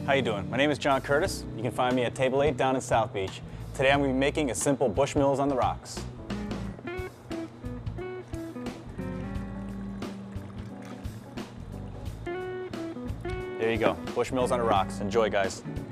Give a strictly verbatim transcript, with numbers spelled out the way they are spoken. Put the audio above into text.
How you doing? My name is John Curtis. You can find me at Table eight down in South Beach. Today I'm going to be making a simple Bushmills on the rocks. There you go, Bushmills on the rocks. Enjoy, guys.